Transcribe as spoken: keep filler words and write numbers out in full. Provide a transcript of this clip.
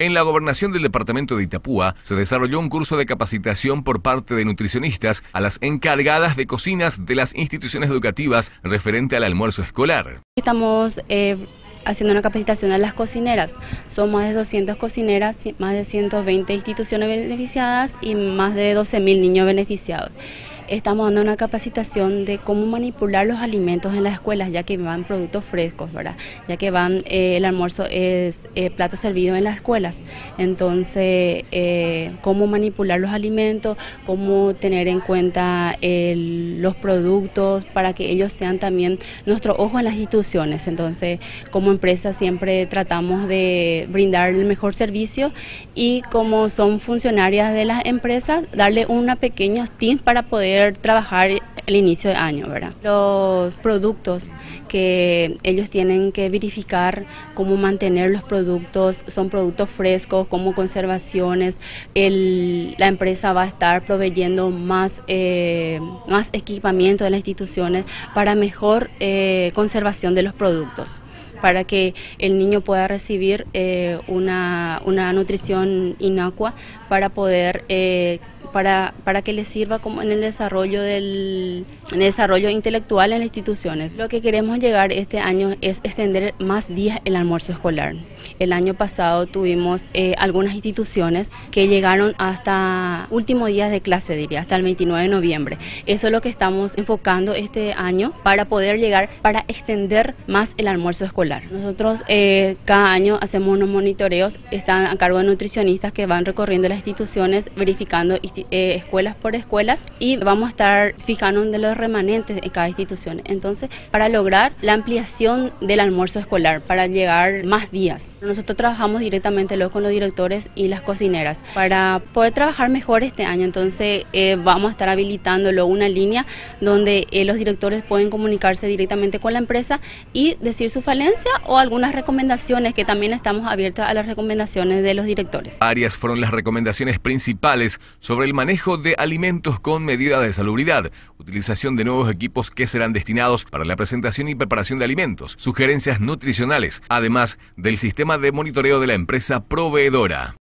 En la gobernación del departamento de Itapúa se desarrolló un curso de capacitación por parte de nutricionistas a las encargadas de cocinas de las instituciones educativas referente al almuerzo escolar. Estamos eh, haciendo una capacitación a las cocineras. Son más de doscientas cocineras, más de ciento veinte instituciones beneficiadas y más de doce mil niños beneficiados. Estamos dando una capacitación de cómo manipular los alimentos en las escuelas, ya que van productos frescos, ¿verdad? Ya que van, eh, el almuerzo es eh, plato servido en las escuelas. Entonces, eh, cómo manipular los alimentos, cómo tener en cuenta el, los productos para que ellos sean también nuestro ojo en las instituciones. Entonces, como empresa siempre tratamos de brindar el mejor servicio y como son funcionarias de las empresas, darle una pequeños tips para poder trabajar el inicio de año, ¿verdad? Los productos que ellos tienen que verificar, cómo mantener los productos, son productos frescos, como conservaciones. El, la empresa va a estar proveyendo más, eh, más equipamiento de las instituciones para mejor eh, conservación de los productos, para que el niño pueda recibir eh, una, una nutrición inocua para poder eh, para, para que le sirva como en el desarrollo del en el desarrollo intelectual en las instituciones. Lo que queremos llegar este año es extender más días el almuerzo escolar. El año pasado tuvimos eh, algunas instituciones que llegaron hasta últimos días de clase, diría, hasta el veintinueve de noviembre. Eso es lo que estamos enfocando este año para poder llegar, para extender más el almuerzo escolar. Nosotros eh, cada año hacemos unos monitoreos, están a cargo de nutricionistas que van recorriendo las instituciones, verificando eh, escuelas por escuelas, y vamos a estar fijando de los remanentes en cada institución. Entonces, para lograr la ampliación del almuerzo escolar, para llegar más días. Nosotros trabajamos directamente luego con los directores y las cocineras para poder trabajar mejor este año. Entonces, eh, vamos a estar habilitando luego una línea donde eh, los directores pueden comunicarse directamente con la empresa y decir su falencia o algunas recomendaciones, que también estamos abiertos a las recomendaciones de los directores. Varias fueron las recomendaciones principales sobre el manejo de alimentos con medidas de salubridad, utilización de nuevos equipos que serán destinados para la presentación y preparación de alimentos, sugerencias nutricionales, además del sistema de monitoreo de la empresa proveedora.